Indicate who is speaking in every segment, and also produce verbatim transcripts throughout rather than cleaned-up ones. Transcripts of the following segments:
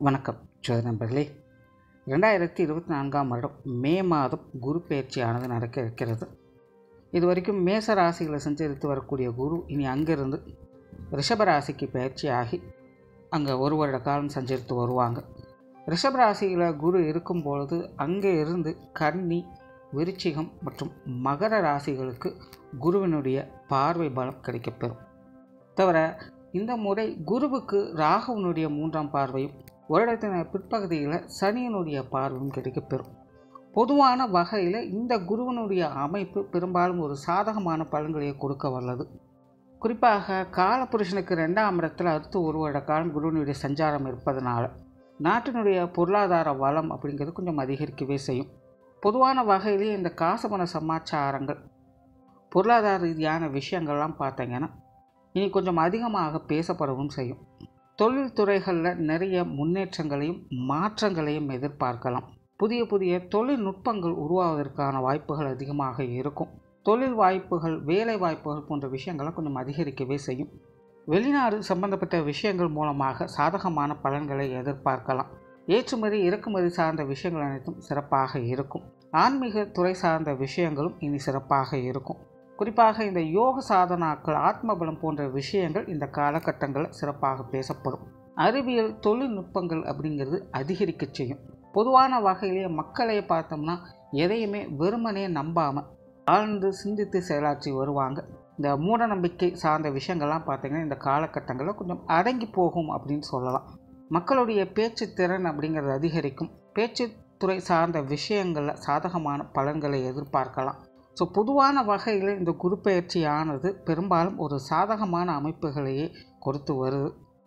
Speaker 1: வணக்கம் ஜோதி நண்பர்களே. ரெண்டாயிரத்தி இருபத்தி நான்காம் வருடம் மே மாதம் குரு பயிற்சியானது நடக்க இருக்கிறது. இது வரைக்கும் மேச ராசிகளை சஞ்சரித்து வரக்கூடிய குரு இனி அங்கிருந்து ரிஷபராசிக்கு பயிற்சியாகி அங்கே ஒரு வருட காலம் சஞ்சரித்து வருவாங்க. ரிஷபராசியில் குரு இருக்கும் பொழுது அங்கே இருந்து கன்னி, விருச்சிகம் மற்றும் மகர ராசிகளுக்கு குருவினுடைய பார்வை பலம் கிடைக்கப்பெறும். தவிர இந்த முறை குருவுக்கு ராகுவனுடைய மூன்றாம் பார்வையும் வருடத்தின பிற்பகுதியில் சனியினுடைய பார்வையும் கிடைக்கப்பெறும். பொதுவான வகையில் இந்த குருவனுடைய அமைப்பு பெரும்பாலும் ஒரு சாதகமான பலன்களை கொடுக்க வல்லது. குறிப்பாக காலபுருஷனுக்கு ரெண்டாம் இடத்துல அடுத்து ஒரு வருட காலம் குருவனுடைய சஞ்சாரம் இருப்பதனால நாட்டினுடைய பொருளாதார வளம் அப்படிங்கிறது கொஞ்சம் அதிகரிக்கவே செய்யும். பொதுவான வகையிலேயே இந்த காசுபண சமாச்சாரங்கள், பொருளாதார ரீதியான விஷயங்கள்லாம் பார்த்தீங்கன்னா இனி கொஞ்சம் அதிகமாக பேசப்படவும் செய்யும். தொழில் துறைகளில் நிறைய முன்னேற்றங்களையும் மாற்றங்களையும் எதிர்பார்க்கலாம். புதிய புதிய தொழில்நுட்பங்கள் உருவாவதற்கான வாய்ப்புகள் அதிகமாக இருக்கும். தொழில் வாய்ப்புகள், வேலை வாய்ப்புகள் போன்ற விஷயங்கள்லாம் கொஞ்சம் அதிகரிக்கவே செய்யும். வெளிநாடு சம்பந்தப்பட்ட விஷயங்கள் மூலமாக சாதகமான பலன்களை எதிர்பார்க்கலாம். ஏற்றுமதி இறக்குமதி சார்ந்த விஷயங்கள் அனைத்தும் சிறப்பாக இருக்கும். ஆன்மீக துறை சார்ந்த விஷயங்களும் இனி சிறப்பாக இருக்கும். குறிப்பாக இந்த யோக சாதனாக்கள், ஆத்மபலம் போன்ற விஷயங்கள் இந்த காலகட்டங்களில் சிறப்பாக பேசப்படும். அறிவியல் தொழில்நுட்பங்கள் அப்படிங்கிறது அதிகரிக்க செய்யும். பொதுவான வகையிலே மக்களை பார்த்தோம்னா எதையுமே வெறுமனே நம்பாமல் ஆழ்ந்து சிந்தித்து செயலாற்றி வருவாங்க. இந்த மூட நம்பிக்கை சார்ந்த விஷயங்கள்லாம் பார்த்திங்கன்னா இந்த காலகட்டங்களில் கொஞ்சம் அடங்கி போகும் அப்படின்னு சொல்லலாம். மக்களுடைய பேச்சு திறன் அப்படிங்கிறது அதிகரிக்கும். பேச்சு துறை சார்ந்த விஷயங்களில் சாதகமான பலன்களை எதிர்பார்க்கலாம். ஸோ பொதுவான வகையில் இந்த குரு பயிற்சியானது பெரும்பாலும் ஒரு சாதகமான அமைப்புகளையே கொடுத்து வருது.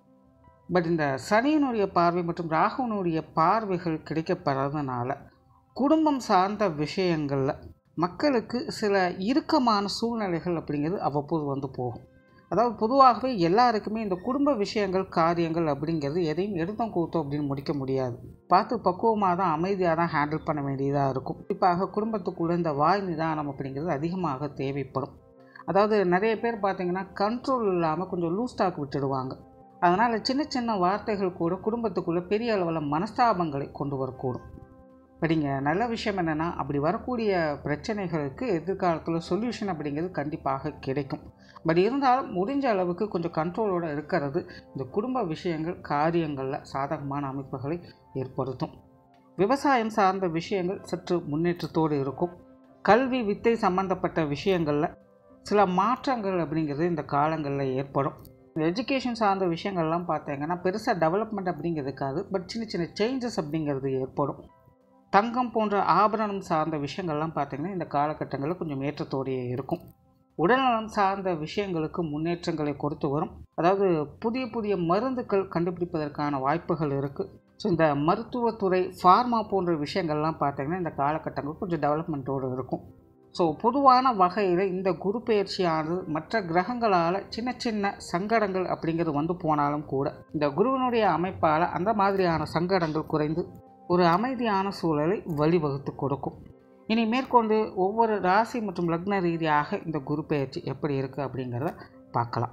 Speaker 1: பட் இந்த சனியினுடைய பார்வை மற்றும் ராகுவனுடைய பார்வைகள் கிடைக்கப்பெறதுனால குடும்பம் சார்ந்த விஷயங்களில் மக்களுக்கு சில இறுக்கமான சூழ்நிலைகள் அப்படிங்கிறது அவ்வப்போது வந்து போகும். அதாவது பொதுவாகவே எல்லாருக்குமே இந்த குடும்ப விஷயங்கள், காரியங்கள் அப்படிங்கிறது எதையும் எடுத்தோம் கூத்தோம் அப்படின்னு முடிக்க முடியாது. பார்த்து பக்குவமாக தான், அமைதியாக தான் ஹேண்டில் பண்ண வேண்டியதாக இருக்கும். குறிப்பாக குடும்பத்துக்குள்ளே இந்த வாய் நிதானம் அப்படிங்கிறது அதிகமாக தேவைப்படும். அதாவது நிறைய பேர் பார்த்திங்கன்னா கண்ட்ரோல் இல்லாமல் கொஞ்சம் லூஸ் டாக் விட்டுடுவாங்க. அதனால் சின்ன சின்ன வார்த்தைகள் கூட குடும்பத்துக்குள்ளே பெரிய அளவில் மனஸ்தாபங்களை கொண்டு வரக்கூடும். அப்படிங்க நல்ல விஷயம் என்னென்னா, அப்படி வரக்கூடிய பிரச்சனைகளுக்கு எதிர்காலத்தில் சொல்யூஷன் அப்படிங்கிறது கண்டிப்பாக கிடைக்கும். பட் இருந்தாலும் முடிஞ்ச அளவுக்கு கொஞ்சம் கண்ட்ரோலோடு இருக்கிறது இந்த குடும்ப விஷயங்கள், காரியங்களில் சாதகமான அமைப்புகளை ஏற்படுத்தும். விவசாயம் சார்ந்த விஷயங்கள் சற்று முன்னேற்றத்தோடு இருக்கும். கல்வி, வித்தை சம்பந்தப்பட்ட விஷயங்களில் சில மாற்றங்கள் அப்படிங்கிறது இந்த காலங்களில் ஏற்படும். இந்த எஜுகேஷன் சார்ந்த விஷயங்கள்லாம் பார்த்தீங்கன்னா பெருசாக டெவலப்மெண்ட் அப்படிங்கிறது இருக்காது. பட் சின்ன சின்ன சேஞ்சஸ் அப்படிங்கிறது ஏற்படும். தங்கம் போன்ற ஆபரணம் சார்ந்த விஷயங்கள்லாம் பார்த்திங்கன்னா இந்த காலகட்டங்களில் கொஞ்சம் ஏற்றத்தோடையே இருக்கும். உடல்நலம் சார்ந்த விஷயங்களுக்கு முன்னேற்றங்களை கொடுத்து வரும். அதாவது புதிய புதிய மருந்துகள் கண்டுபிடிப்பதற்கான வாய்ப்புகள் இருக்குது. ஸோ இந்த மருத்துவத்துறை, ஃபார்மா போன்ற விஷயங்கள்லாம் பார்த்திங்கன்னா இந்த காலகட்டங்கள் கொஞ்சம் டெவலப்மெண்ட்டோடு இருக்கும். ஸோ பொதுவான வகையில் இந்த குரு பயிற்சியானது மற்ற கிரகங்களால் சின்ன சின்ன சங்கடங்கள் அப்படிங்கிறது வந்து போனாலும் கூட இந்த குருவினுடைய அமைப்பால் அந்த மாதிரியான சங்கடங்கள் குறைந்து ஒரு அமைதியான சூழலை வழிவகுத்து கொடுக்கும். இனி மேற்கொண்டு ஒவ்வொரு ராசி மற்றும் லக்ன ரீதியாக இந்த குரு பயிற்சி எப்படி இருக்குது அப்படிங்கிறத பார்க்கலாம்.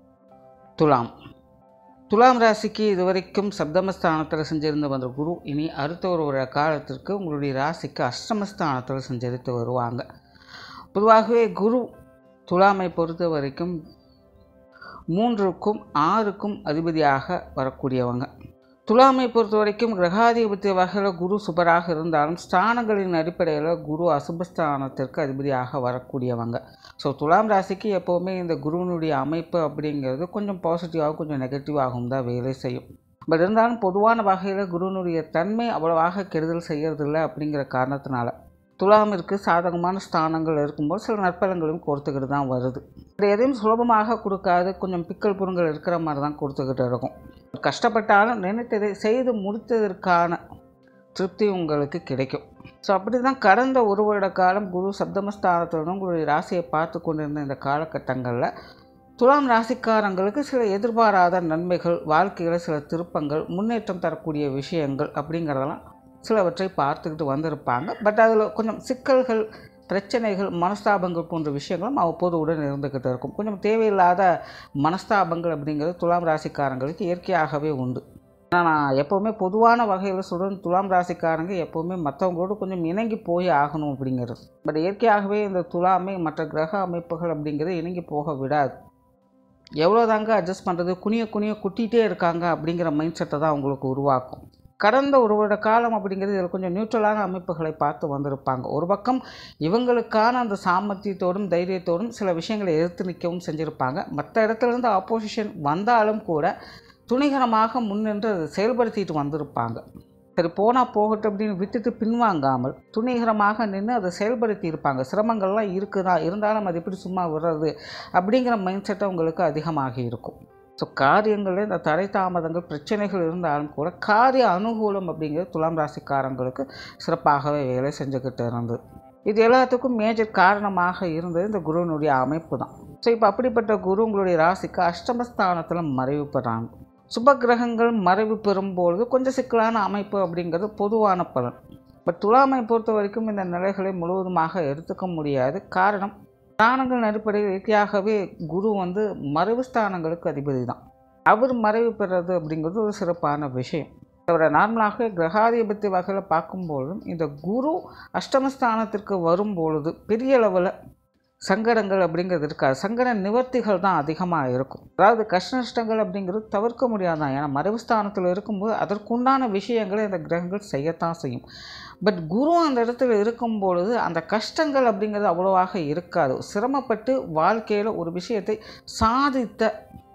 Speaker 1: துலாம் துலாம் ராசிக்கு இதுவரைக்கும் சப்தமஸ்தானத்தில் செஞ்சிருந்து வந்த குரு இனி அடுத்த ஒரு ஒரு காலத்திற்கு உங்களுடைய ராசிக்கு அஷ்டமஸ்தானத்தில் செஞ்சரித்து வருவாங்க. பொதுவாகவே குரு துலாமை பொறுத்த வரைக்கும் மூன்றுக்கும் ஆறுக்கும் அதிபதியாக வரக்கூடியவங்க. துலாமை பொறுத்த வரைக்கும் கிரகாதிபத்திய வகையில் குரு சுபராக இருந்தாலும் ஸ்தானங்களின் அடிப்படையில் குரு அசுபஸ்தானத்திற்கு அதிபதியாக வரக்கூடியவங்க. ஸோ துலாம் ராசிக்கு எப்போவுமே இந்த குருவினுடைய அமைப்பு அப்படிங்கிறது கொஞ்சம் பாசிட்டிவாகவும் கொஞ்சம் நெகட்டிவாகவும் தான் வேலை செய்யும். பட் இருந்தாலும் பொதுவான வகையில் குருவினுடைய தன்மை அவ்வளவாக கெடுதல் செய்கிறதில்லை. அப்படிங்கிற காரணத்தினால துலாமிற்கு சாதகமான ஸ்தானங்கள் இருக்கும்போது சில நற்பலன்களையும் கொடுத்துக்கிட்டு தான் வருது. எதையும் சுலபமாக கொடுக்காது, கொஞ்சம் பிக்கல் புறங்கள் இருக்கிற மாதிரி தான் கொடுத்துக்கிட்டு இருக்கும். கஷ்டப்பட்டாலும் நினைத்ததை செய்து முடித்ததற்கான திருப்தி உங்களுக்கு கிடைக்கும். ஸோ அப்படி தான் கடந்த ஒரு வருட காலம் குரு சப்தமஸ்தானத்துடன் உங்களுடைய ராசியை பார்த்து கொண்டிருந்த இந்த காலகட்டங்களில் துலாம் ராசிக்காரங்களுக்கு சில எதிர்பாராத நன்மைகள், வாழ்க்கையில் சில திருப்பங்கள், முன்னேற்றம் தரக்கூடிய விஷயங்கள் அப்படிங்கிறதெல்லாம் சிலவற்றை பார்த்துக்கிட்டு வந்திருப்பாங்க. பட் அதில் கொஞ்சம் சிக்கல்கள், பிரச்சனைகள், மனஸ்தாபங்கள் போன்ற விஷயங்களும் அவ்வப்போது உடன் இருந்துக்கிட்டு இருக்கும். கொஞ்சம் தேவையில்லாத மனஸ்தாபங்கள் அப்படிங்கிறது துலாம் ராசிக்காரங்களுக்கு இயற்கையாகவே உண்டு. ஆனால் நான் எப்போவுமே பொதுவான வகையில் சொல்கிறேன், துலாம் ராசிக்காரங்க எப்போவுமே மற்றவங்களோட கொஞ்சம் இணங்கி போய் ஆகணும் அப்படிங்கிறது. பட் இயற்கையாகவே இந்த துலாமை மற்ற கிரக அமைப்புகள் அப்படிங்கிறது இணங்கி போக விடாது. எவ்வளோ தாங்க அட்ஜஸ்ட் பண்ணுறது, குனிய குனிய குட்டிகிட்டே இருக்காங்க அப்படிங்கிற மைண்ட் செட்டை தான் அவங்களுக்கு உருவாக்கும். கடந்த ஒரு வருட காலம் அப்படிங்கிறது இதில் கொஞ்சம் நியூட்ரலான அமைப்புகளை பார்த்து வந்திருப்பாங்க. ஒரு பக்கம் இவங்களுக்கான அந்த சாமர்த்தியத்தோடும் தைரியத்தோடும் சில விஷயங்களை எதிர்த்து நிற்கவும் செஞ்சுருப்பாங்க. மற்ற இடத்துலேருந்து ஆப்போசிஷன் வந்தாலும் கூட துணிகரமாக முன்னின்று அதை செயல்படுத்திட்டு வந்திருப்பாங்க. சரி போனால் போகட்டும் அப்படின்னு விட்டுட்டு பின்வாங்காமல் துணிகரமாக நின்று அதை செயல்படுத்தி இருப்பாங்க. சிரமங்கள்லாம் இருக்குதா, இருந்தாலும் அது எப்படி சும்மா விடுறது அப்படிங்கிற மைண்ட் செட்டை உங்களுக்கு அதிகமாக இருக்கும். ஸோ காரியங்களில் இந்த தடை தாமதங்கள் பிரச்சனைகள் இருந்தாலும் கூட காரிய அனுகூலம் அப்படிங்கிறது துலாம் ராசிக்காரங்களுக்கு சிறப்பாகவே வேலை செஞ்சுக்கிட்டு இருந்தது. இது எல்லாத்துக்கும் மேஜர் காரணமாக இருந்தது இந்த குருவினுடைய அமைப்பு தான். ஸோ இப்போ அப்படிப்பட்ட குரு உங்களுடைய ராசிக்கு அஷ்டமஸ்தானத்தில் மறைவு பெறாங்க. சுப கிரகங்கள் மறைவு பெறும்பொழுது கொஞ்சம் சிக்கலான அமைப்பு அப்படிங்கிறது பொதுவான பலன். பட் துலாமை பொறுத்த வரைக்கும் இந்த நிலைகளை முழுவதுமாக எடுத்துக்க முடியாது. காரணம், ஸ்தானங்கள் அடிப்படையில் இயற்கையாகவே குரு வந்து மறைவு ஸ்தானங்களுக்கு அதிபதி தான். அவர் மறைவு பெறுறது அப்படிங்கிறது ஒரு சிறப்பான விஷயம். அவரை நார்மலாக கிரகாதிபத்தி வகையில் பார்க்கும்பொழுதும் இந்த குரு அஷ்டமஸ்தானத்திற்கு வரும்பொழுது பெரிய அளவில் சங்கடங்கள் அப்படிங்கிறது இருக்காது. சங்கட நிவர்த்திகள் தான் அதிகமாக இருக்கும். அதாவது கஷ்ட நஷ்டங்கள் அப்படிங்கிறது தவிர்க்க முடியாதான். ஏன்னா மறைவு ஸ்தானத்தில் இருக்கும்போது அதற்குண்டான விஷயங்களை இந்த கிரகங்கள் செய்யத்தான் செய்யும். பட் குரு அந்த இடத்துல இருக்கும் பொழுது அந்த கஷ்டங்கள் அப்படிங்கிறது அவ்வளோவாக இருக்காது. சிரமப்பட்டு வாழ்க்கையில் ஒரு விஷயத்தை சாதித்த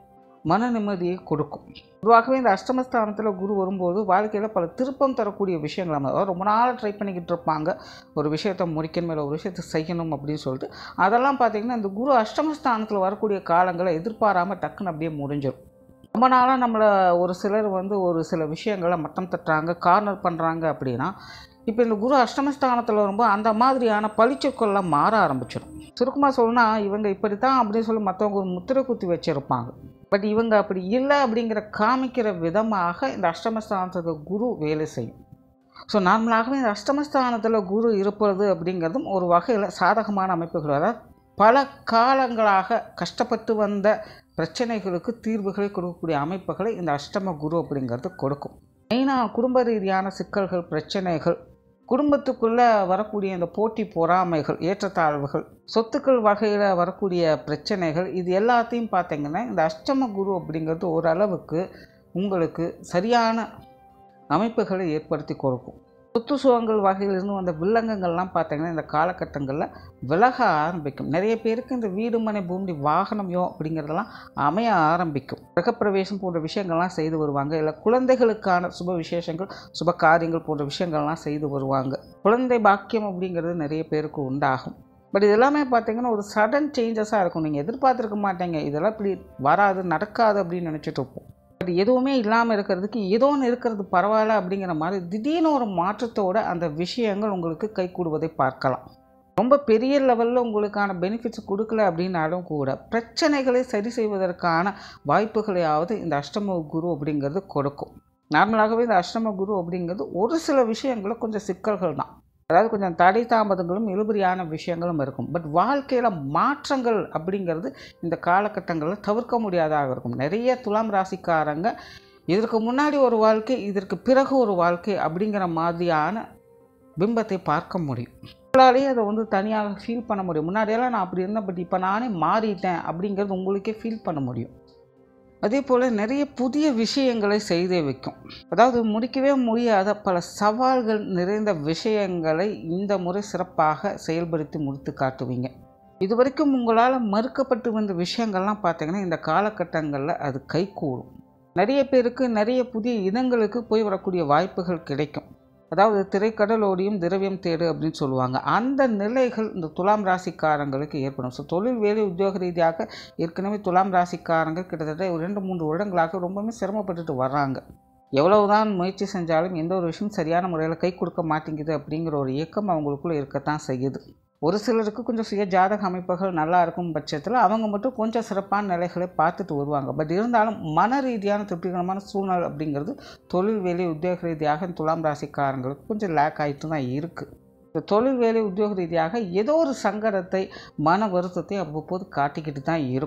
Speaker 1: மன நிம்மதியை கொடுக்கும். பொதுவாகவே இந்த அஷ்டமஸ்தானத்தில் குரு வரும்போது வாழ்க்கையில் பல திருப்பம் தரக்கூடிய விஷயங்கள், அதாவது ரொம்ப நாள் ட்ரை பண்ணிக்கிட்டு இருப்பாங்க ஒரு விஷயத்தை முடிக்கணும், இல்லை ஒரு விஷயத்தை செய்யணும் அப்படின்னு சொல்லிட்டு. அதெல்லாம் பார்த்திங்கன்னா இந்த குரு அஷ்டமஸ்தானத்தில் வரக்கூடிய காலங்களை எதிர்பாராமல் டக்குன்னு அப்படியே முடிஞ்சிடும். ரொம்ப நாளாக நம்மளை ஒரு சிலர் வந்து ஒரு சில விஷயங்களை மட்டம் தட்டுறாங்க, கார்னர் பண்ணுறாங்க அப்படின்னா இப்போ இந்த குரு அஷ்டமஸ்தானத்தில் வரும்போது அந்த மாதிரியான பழிச்சொற்கள்லாம் மாற ஆரம்பிச்சிடும். சுருக்கமாக சொல்லணும்னா இவங்க இப்படி தான் அப்படின்னு சொல்லி மற்றவங்க ஒரு முத்திரை குத்தி வச்சுருப்பாங்க. பட் இவங்க அப்படி இல்லை அப்படிங்கிற காமிக்கிற விதமாக இந்த அஷ்டமஸ்தானத்துக்கு குரு வேலை செய்யும். ஸோ நார்மலாகவே இந்த அஷ்டமஸ்தானத்தில் குரு இருப்பது அப்படிங்கிறதும் ஒரு வகையில் சாதகமான அமைப்புகள். அதாவது பல காலங்களாக கஷ்டப்பட்டு வந்த பிரச்சனைகளுக்கு தீர்வுகளை கொடுக்கக்கூடிய அமைப்புகளை இந்த அஷ்டம குரு அப்படிங்கிறது கொடுக்கும். மெயினாக குடும்ப ரீதியான சிக்கல்கள், பிரச்சனைகள், குடும்பத்துக்குள்ளே வரக்கூடிய இந்த போட்டி பொறாமைகள், ஏற்றத்தாழ்வுகள், சொத்துக்கள் வகையில் வரக்கூடிய பிரச்சனைகள், இது எல்லாத்தையும் பார்த்திங்கன்னா இந்த அஷ்டம குரு அப்படிங்கிறது ஓரளவுக்கு உங்களுக்கு சரியான அமைப்புகளை ஏற்படுத்தி கொடுக்கும். சொத்து சுகங்கள் வகையிலிருந்து வந்த வில்லங்கங்கள்லாம் பார்த்திங்கன்னா இந்த காலகட்டங்களில் விலக ஆரம்பிக்கும். நிறைய பேருக்கு இந்த வீடு மனை பூமி வாகனம் யோ அப்படிங்கிறதெல்லாம் அமைய ஆரம்பிக்கும். கிரகப்பிரவேசம் போன்ற விஷயங்கள்லாம் செய்து வருவாங்க. இல்லை குழந்தைகளுக்கான சுப விசேஷங்கள், சுப காரியங்கள் போன்ற விஷயங்கள்லாம் செய்து வருவாங்க. குழந்தை பாக்கியம் அப்படிங்கிறது நிறைய பேருக்கு உண்டாகும். பட் இதெல்லாமே பார்த்திங்கன்னா ஒரு சடன் சேஞ்சஸாக இருக்கும். நீங்கள் எதிர்பார்த்துருக்க மாட்டீங்க, இதெல்லாம் இப்படி வராது, நடக்காது அப்படின்னு நினச்சிட்டு இருப்போம். பட் எதுவுமே இல்லாமல் இருக்கிறதுக்கு ஏதோ ஒன்று இருக்கிறது பரவாயில்ல அப்படிங்கிற மாதிரி திடீர்னு ஒரு மாற்றத்தோடு அந்த விஷயங்கள் உங்களுக்கு கை கூடுவதை பார்க்கலாம். ரொம்ப பெரிய லெவலில் உங்களுக்கான பெனிஃபிட்ஸ் கொடுக்கல அப்படின்னாலும் கூட பிரச்சனைகளை சரி செய்வதற்கான வாய்ப்புகளையாவது இந்த அஷ்டம குரு அப்படிங்கிறது கொடுக்கும். நார்மலாகவே இந்த அஷ்டம குரு அப்படிங்கிறது ஒரு சில விஷயங்களில் கொஞ்சம் சிக்கல்கள் தான். அதாவது கொஞ்சம் தடை தாமதங்களும் இழுபறியான விஷயங்களும் இருக்கும். பட் வாழ்க்கையில் மாற்றங்கள் அப்படிங்கிறது இந்த காலகட்டங்களில் தவிர்க்க முடியாதாக இருக்கும். நிறைய துலாம் ராசிக்காரங்க இதற்கு முன்னாடி ஒரு வாழ்க்கை, இதற்கு பிறகு ஒரு வாழ்க்கை அப்படிங்கிற மாதிரியான பிம்பத்தை பார்க்க முடியும். உங்களாலேயே அதை வந்து தனியாக ஃபீல் பண்ண முடியும். முன்னாடியெல்லாம் நான் அப்படி இருந்தேன், பட் இப்போ நானே மாறிட்டேன் அப்படிங்கிறது உங்களுக்கே ஃபீல் பண்ண முடியும். அதே போல் நிறைய புதிய விஷயங்களை செய்தே வைக்கும். அதாவது முடிக்கவே முடியாத பல சவால்கள் நிறைந்த விஷயங்களை இந்த முறை சிறப்பாக செயல்படுத்தி முடித்து காட்டுவீங்க. இதுவரைக்கும் உங்களால் மறுக்கப்பட்டு வந்த விஷயங்கள்லாம் பார்த்திங்கன்னா இந்த காலகட்டங்களில் அது கைகூடும். நிறைய பேருக்கு நிறைய புதிய இடங்களுக்கு போய் வரக்கூடிய வாய்ப்புகள் கிடைக்கும். அதாவது திரைக்கடலோடியும் திரவியம் தேடு அப்படின்னு சொல்லுவாங்க. அந்த நிலைகள் இந்த துலாம் ராசிக்காரங்களுக்கு ஏற்படும். ஸோ தொழில் வேலை உத்தியோக ரீதியாக ஏற்கனவே துலாம் ராசிக்காரங்க கிட்டத்தட்ட ஒரு ரெண்டு மூன்று வருடங்களாக ரொம்பவுமே சிரமப்பட்டுட்டு வர்றாங்க. எவ்வளவுதான் முயற்சி செஞ்சாலும் எந்த ஒரு விஷயம் சரியான முறையில் கை கொடுக்க மாட்டேங்குது அப்படிங்கிற ஒரு இயக்கம் அவங்களுக்குள்ளே இருக்கத்தான் செய்யுது. ஒரு சிலருக்கு கொஞ்சம் சுய ஜாதக அமைப்புகள் நல்லா இருக்கும் பட்சத்தில் அவங்க மட்டும் கொஞ்சம் சிறப்பான நிலைகளை பார்த்துட்டு வருவாங்க. பட் இருந்தாலும் மன ரீதியான திருப்திகரமான சூழ்நிலை அப்படிங்கிறது தொழில் வேலை உத்தியோக ரீதியாக துலாம் ராசிக்காரங்களுக்கு கொஞ்சம் லேக் ஆகிட்டு தான் இருக்குது. இந்த தொழில் வேலை உத்தியோக ரீதியாக ஏதோ ஒரு சங்கடத்தை, மன வருத்தத்தை அவ்வப்போது காட்டிக்கிட்டு தான் இருக்கும்.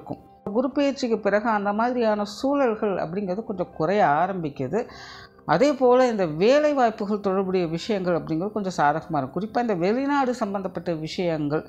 Speaker 1: குரு பயிற்சிக்கு பிறகு அந்த மாதிரியான சூழல்கள் அப்படிங்கிறது கொஞ்சம் குறைய ஆரம்பிக்குது. அதே போல் இந்த வேலை வாய்ப்புகள் தொடர்புடைய விஷயங்கள் அப்படிங்கிறது கொஞ்சம் சாதகமாக இருக்கும். குறிப்பாக இந்த வெளிநாடு சம்பந்தப்பட்ட விஷயங்கள்,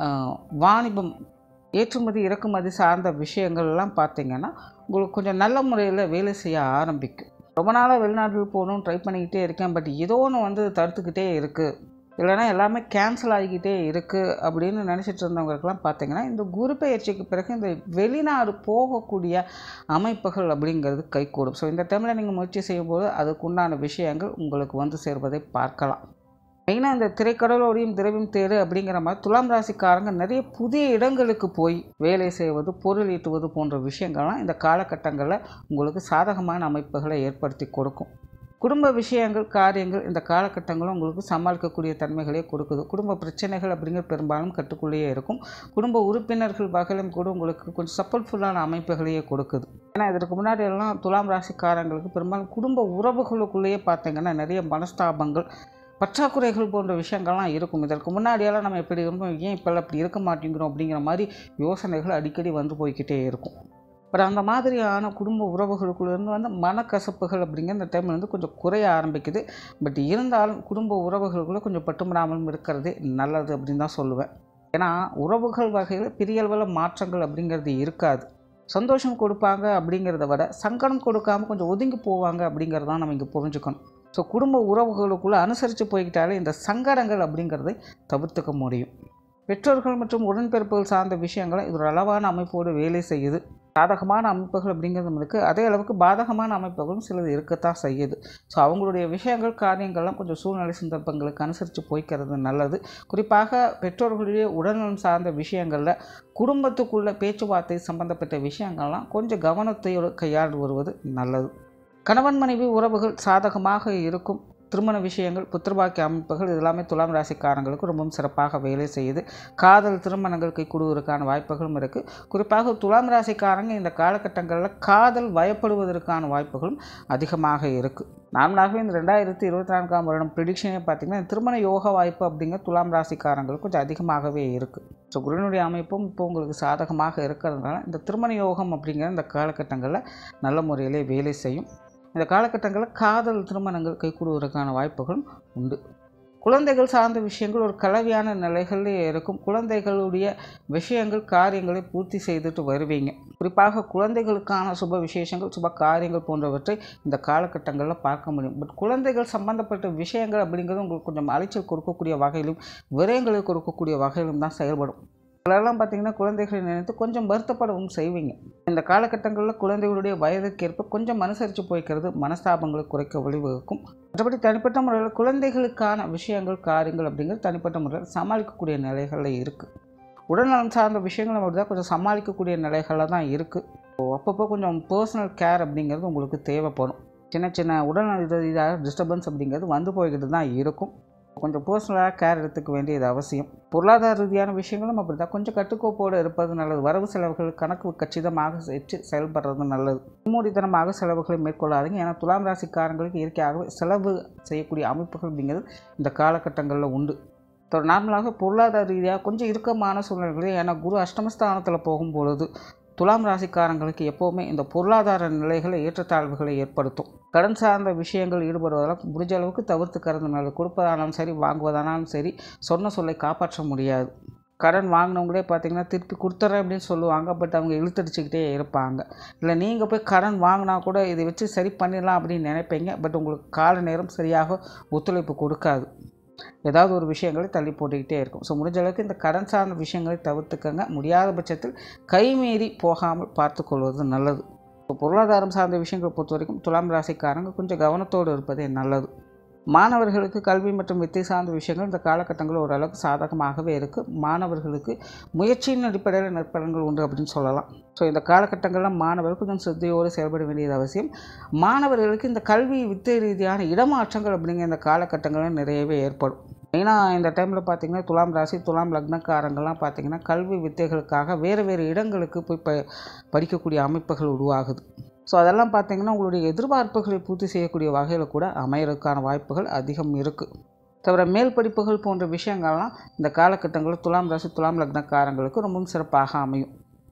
Speaker 1: வாணிபம், ஏற்றுமதி இறக்குமதி சார்ந்த விஷயங்கள்லாம் பார்த்திங்கன்னா உங்களுக்கு கொஞ்சம் நல்ல முறையில் வேலை செய்ய ஆரம்பிக்கும். ரொம்ப நாளாக வெளிநாட்டில் போகணும்னு ட்ரை பண்ணிக்கிட்டே இருக்கேன், பட் ஏதோ ஒன்று வந்து தடுத்துக்கிட்டே இருக்குது, இல்லைனா எல்லாமே கேன்சல் ஆகிக்கிட்டே இருக்குது அப்படின்னு நினச்சிட்டு இருந்தவங்களுக்கெல்லாம் பார்த்திங்கன்னா இந்த குரு பயிற்சிக்கு பிறகு இந்த வெளிநாடு போகக்கூடிய அமைப்புகள் அப்படிங்கிறது கைகூடும். ஸோ இந்த டைமில் நீங்கள் முயற்சி செய்யும்போது அதுக்குண்டான விஷயங்கள் உங்களுக்கு வந்து சேர்வதை பார்க்கலாம். மெயினாக இந்த திரைக்கடலோடையும் திரவியம் தேடு அப்படிங்கிற மாதிரி துலாம் ராசிக்காரங்க நிறைய புதிய இடங்களுக்கு போய் வேலை செய்வது, பொருள் ஈட்டுவது போன்ற விஷயங்கள்லாம் இந்த காலகட்டங்களில் உங்களுக்கு சாதகமான அமைப்புகளை ஏற்படுத்தி கொடுக்கும். குடும்ப விஷயங்கள், காரியங்கள் இந்த காலகட்டங்களும் உங்களுக்கு சமாளிக்கக்கூடிய தன்மைகளே கொடுக்குது. குடும்ப பிரச்சனைகள் அப்படிங்கிறது பெரும்பாலும் கட்டுக்குள்ளேயே இருக்கும். குடும்ப உறுப்பினர்கள் வகையிலும் கூட உங்களுக்கு கொஞ்சம் சப்போர்ட்ஃபுல்லான அமைப்புகளையே கொடுக்குது. ஏன்னா இதற்கு முன்னாடி எல்லாம் துலாம் ராசிக்காரங்களுக்கு பெரும்பாலும் குடும்ப உறவுகளுக்குள்ளேயே பார்த்திங்கன்னா நிறைய மனஸ்தாபங்கள், பற்றாக்குறைகள் போன்ற விஷயங்கள்லாம் இருக்கும். இதற்கு முன்னாடியெல்லாம் நம்ம எப்படி இருந்தோம், ஏன் இப்போல்லாம் அப்படி இருக்க மாட்டேங்கிறோம் அப்படிங்கிற மாதிரி யோசனைகள் அடிக்கடி வந்து போய்கிட்டே இருக்கும். பட் அந்த மாதிரியான குடும்ப உறவுகளுக்குள்ளேருந்து வந்து மனக்கசப்புகள் அப்படிங்கிற இந்த டைமில் வந்து கொஞ்சம் குறைய ஆரம்பிக்குது. பட் இருந்தாலும் குடும்ப உறவுகளுக்குள்ளே கொஞ்சம் பட்டுமிடாமலும் இருக்கிறது நல்லது அப்படின்னு தான் சொல்லுவேன். ஏன்னா உறவுகள் வகையில் பிரியல்வல மாற்றங்கள் அப்படிங்கிறது இருக்காது. சந்தோஷம் கொடுப்பாங்க அப்படிங்கிறத விட சங்கடம் கொடுக்காமல் கொஞ்சம் ஒதுங்கி போவாங்க அப்படிங்கிறதான் நம்ம இங்கே புரிஞ்சுக்கணும். ஸோ குடும்ப உறவுகளுக்குள்ளே அனுசரித்து போய்கிட்டாலே இந்த சங்கடங்கள் அப்படிங்கிறதை தவிர்த்துக்க முடியும். பெற்றோர்கள் மற்றும் உடன்பிறப்புகள் சார்ந்த விஷயங்களை இது ஒரு அளவான அமைப்போடு வேலை செய்யுது. சாதகமான அமைப்புகள் அப்படிங்கிறது இருக்குது, அதே அளவுக்கு பாதகமான அமைப்புகளும் சிலது இருக்கத்தான் செய்யுது. ஸோ அவங்களுடைய விஷயங்கள், காரியங்கள்லாம் கொஞ்சம் சூழ்நிலை சந்தர்ப்பங்களுக்கு அனுசரித்து போய்க்கிறது நல்லது. குறிப்பாக பெற்றோர்களுடைய உடல்நலம் சார்ந்த விஷயங்களில் குடும்பத்துக்குள்ள பேச்சுவார்த்தை சம்பந்தப்பட்ட விஷயங்கள்லாம் கொஞ்சம் கவனத்தையோடு கையாண்டு வருவது நல்லது. கணவன் மனைவி உறவுகள் சாதகமாக இருக்கும். திருமண விஷயங்கள், புத்திரபாக்கிய அமைப்புகள் இதெல்லாமே துலாம் ராசிக்காரங்களுக்கு ரொம்பவும் சிறப்பாக வேலை செய்யுது. காதல் திருமணங்கள் கைகூடுவதற்கான வாய்ப்புகளும் இருக்குது. குறிப்பாக துலாம் ராசிக்காரங்க இந்த காலகட்டங்களில் காதல் வயப்படுவதற்கான வாய்ப்புகளும் அதிகமாக இருக்குது. நார்மலாகவே இந்த ரெண்டாயிரத்தி இருபத்தி நான்காம் வருடம் ப்ரிடிக்ஷனே பார்த்திங்கன்னா திருமண யோக வாய்ப்பு அப்படிங்கிற துலாம் ராசிக்காரங்களுக்கு கொஞ்சம் அதிகமாகவே இருக்குது. ஸோ குருவினுடைய அமைப்பும் இப்போ உங்களுக்கு சாதகமாக இருக்கிறதுனால இந்த திருமண யோகம் அப்படிங்கிற இந்த காலகட்டங்களில் நல்ல முறையிலே வேலை செய்யும். இந்த காலகட்டங்களில் காதல் திருமணங்கள் கைகூடுவதற்கான வாய்ப்புகளும் உண்டு. குழந்தைகள் சார்ந்த விஷயங்கள் ஒரு கலவையான நிலைகளிலே இருக்கும். குழந்தைகளுடைய விஷயங்கள், காரியங்களை பூர்த்தி செய்துட்டு வருவீங்க. குறிப்பாக குழந்தைகளுக்கான சுப விசேஷங்கள், சுப காரியங்கள் போன்றவற்றை இந்த காலகட்டங்களில் பார்க்க முடியும். பட் குழந்தைகள் சம்பந்தப்பட்ட விஷயங்கள் அப்படிங்கிறது உங்களுக்கு கொஞ்சம் அலைச்சல் கொடுக்கக்கூடிய வகையிலும் விரயங்களை கொடுக்கக்கூடிய வகையிலும் தான் செயல்படும். அதெல்லாம் பார்த்திங்கன்னா குழந்தைகளை நினைத்து கொஞ்சம் வருத்தப்படவும் செய்வீங்க. இந்த காலகட்டங்களில் குழந்தைகளுடைய வயதுக்கேற்ப கொஞ்சம் அனுசரித்து போய்க்கிறது மனஸ்தாபங்களை குறைக்க வழிவகுக்கும். மற்றபடி தனிப்பட்ட முறையில் குழந்தைகளுக்கான விஷயங்கள், காரியங்கள் அப்படிங்கிறது தனிப்பட்ட முறையில் சமாளிக்கக்கூடிய நிலைகளில் இருக்குது. உடல்நலம் சார்ந்த விஷயங்கள் அப்படி தான் கொஞ்சம் சமாளிக்கக்கூடிய நிலைகளில் தான் இருக்குது. அப்பப்போ கொஞ்சம் பர்சனல் கேர் அப்படிங்கிறது உங்களுக்கு தேவைப்படும். சின்ன சின்ன உடல்நல ரீதியாக டிஸ்டர்பன்ஸ் அப்படிங்கிறது வந்து போய்கிட்டு தான் இருக்கும். கொஞ்சம் பர்சனலாக கேர் எடுத்துக்க வேண்டியது அவசியம். பொருளாதார ரீதியான விஷயங்களும் அப்படி தான் கொஞ்சம் கட்டுக்கோப்போடு இருப்பது நல்லது. வரவு செலவுகள் கணக்கு கச்சிதமாக வச்சு செயல்படுறது நல்லது. மூடித்தனமாக செலவுகளை மேற்கொள்ளாதீங்க. ஏன்னா துலாம் ராசிக்காரங்களுக்கு இயற்கையாகவே செலவு செய்யக்கூடிய அமைப்புகள் அப்படிங்கிறது இந்த காலகட்டங்களில் உண்டு. நார்மலாக பொருளாதார ரீதியாக கொஞ்சம் இறுக்கமான சூழ்நிலைகளே, ஏன்னா குரு அஷ்டமஸ்தானத்தில் போகும்பொழுது துலாம் ராசிக்காரங்களுக்கு எப்போவுமே இந்த பொருளாதார நிலைகளை ஏற்றத்தாழ்வுகளை ஏற்படுத்தும். கடன் சார்ந்த விஷயங்கள் ஈடுபடுவதால் முடிஞ்ச அளவுக்கு தவிர்த்துக்கிறது நல்லது. கொடுப்பதானாலும் சரி, வாங்குவதானாலும் சரி, சொன்ன சொல்லை காப்பாற்ற முடியாது. கடன் வாங்கினவங்களே பார்த்திங்கன்னா திருப்பி கொடுத்துட்றேன் அப்படின்னு சொல்லுவாங்க. பட் அவங்க இழுத்தடிச்சிக்கிட்டே இருப்பாங்க. இல்லை நீங்கள் போய் கடன் வாங்கினா கூட இதை வச்சு சரி பண்ணிடலாம் அப்படின்னு நினைப்பீங்க. பட் உங்களுக்கு கால நேரம் சரியாக ஒத்துழைப்பு கொடுக்காது. ஏதாவது ஒரு விஷயங்களை தள்ளி போட்டுக்கிட்டே இருக்கும். ஸோ முடிஞ்ச அளவுக்கு இந்த கடன் சார்ந்த விஷயங்களை தவிர்த்துக்கங்க. முடியாத பட்சத்தில் கைமீறி போகாமல் பார்த்து கொள்வது நல்லது. இப்போ பொருளாதாரம் சார்ந்த விஷயங்களை பொறுத்த வரைக்கும் துலாம் ராசிக்காரங்க கொஞ்சம் கவனத்தோடு இருப்பதே நல்லது. மாணவர்களுக்கு கல்வி மற்றும் வித்தை சார்ந்த விஷயங்கள் இந்த காலகட்டங்களில் ஓரளவுக்கு சாதகமாகவே இருக்குது. மாணவர்களுக்கு முயற்சியின் அடிப்படையில் நற்பலன்கள் உண்டு அப்படின்னு சொல்லலாம். ஸோ இந்த காலகட்டங்களில் மாணவர்கள் கொஞ்சம் சிரத்தையோடு செயல்பட வேண்டியது அவசியம். மாணவர்களுக்கு இந்த கல்வி வித்தை ரீதியான இடமாற்றங்கள் அப்படிங்கிற இந்த காலகட்டங்களில் நிறையவே ஏற்படும். மெயினாக இந்த டைமில் பார்த்திங்கன்னா துலாம் ராசி, துலாம் லக்னக்காரங்கள்லாம் பார்த்திங்கன்னா கல்வி வித்தைகளுக்காக வேறு வேறு இடங்களுக்கு போய் ப படிக்கக்கூடிய அமைப்புகள் உருவாகுது. ஸோ அதெல்லாம் பார்த்திங்கன்னா உங்களுடைய எதிர்பார்ப்புகளை பூர்த்தி செய்யக்கூடிய வகையில் கூட அமையறதுக்கான வாய்ப்புகள் அதிகம் இருக்குது. தவிர மேல் படிப்புகள் போன்ற விஷயங்கள்லாம் இந்த காலகட்டங்களில் துலாம் ராசி, துலாம் லக்னக்காரங்களுக்கு ரொம்பவும் சிறப்பாக அமையும்.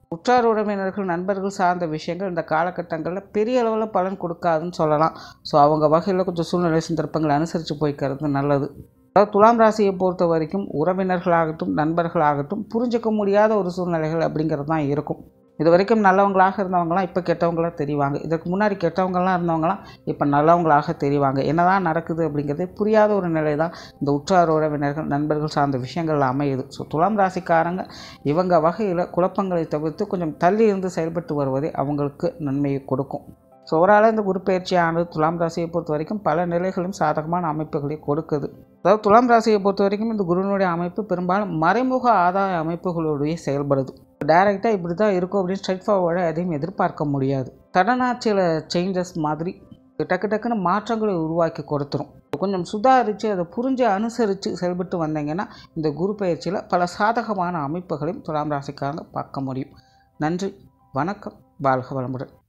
Speaker 1: உற்றார் உறவினர்கள் நண்பர்கள் சார்ந்த விஷயங்கள் இந்த காலகட்டங்களில் பெரிய அளவில் பலன் கொடுக்காதுன்னு சொல்லலாம். ஸோ அவங்க வகையில் கொஞ்சம் சூழ்நிலை சந்தர்ப்பங்களை அனுசரித்து போய்க்கிறது நல்லது. அதாவது துலாம் ராசியை பொறுத்த வரைக்கும் உறவினர்களாகட்டும் நண்பர்களாகட்டும் புரிஞ்சிக்க முடியாத ஒரு சூழ்நிலைகள் அப்படிங்கிறது தான் இருக்கும். இது வரைக்கும் நல்லவங்களாக இருந்தவங்களாம் இப்போ கெட்டவங்களாக தெரிவாங்க. இதற்கு முன்னாடி கெட்டவங்களாம் இருந்தவங்களாம் இப்போ நல்லவங்களாக தெரிவாங்க. என்னதான் நடக்குது அப்படிங்கிறது புரியாத ஒரு நிலை தான் இந்த உற்றார் உறவினர்கள் நண்பர்கள் சார்ந்த விஷயங்கள் அமையுது. ஸோ துலாம் ராசிக்காரங்க இவங்க வகையில் குழப்பங்களை தவிர்த்து கொஞ்சம் தள்ளி இருந்து செயல்பட்டு வருவதே அவங்களுக்கு நன்மையை கொடுக்கும். ஸோ ஓவரால் இந்த குரு பயிற்சியானது துலாம் ராசியை பொறுத்த வரைக்கும் பல நிலைகளும் சாதகமான அமைப்புகளை கொடுக்குது. அதாவது துலாம் ராசியை பொறுத்த வரைக்கும் இந்த குருவினுடைய அமைப்பு பெரும்பாலும் மறைமுக ஆதாய அமைப்புகளோடைய செயல்படுது. டைரெக்டாக இப்படி தான் இருக்கும் அப்படின்னு ஸ்ட்ரைட் ஃபார்வர்டாக எதையும் எதிர்பார்க்க முடியாது. சடனாக சில சேஞ்சஸ் மாதிரி டக்கு டக்குன்னு மாற்றங்களை உருவாக்கி கொடுத்துரும். கொஞ்சம் சுதாரித்து அதை புரிஞ்சு அனுசரித்து செயல்பட்டு வந்தீங்கன்னா இந்த குரு பயிற்சியில் பல சாதகமான அமைப்புகளையும் துலாம் ராசிக்காரங்க பார்க்க முடியும். நன்றி, வணக்கம், வாழ்க வளமுடன்.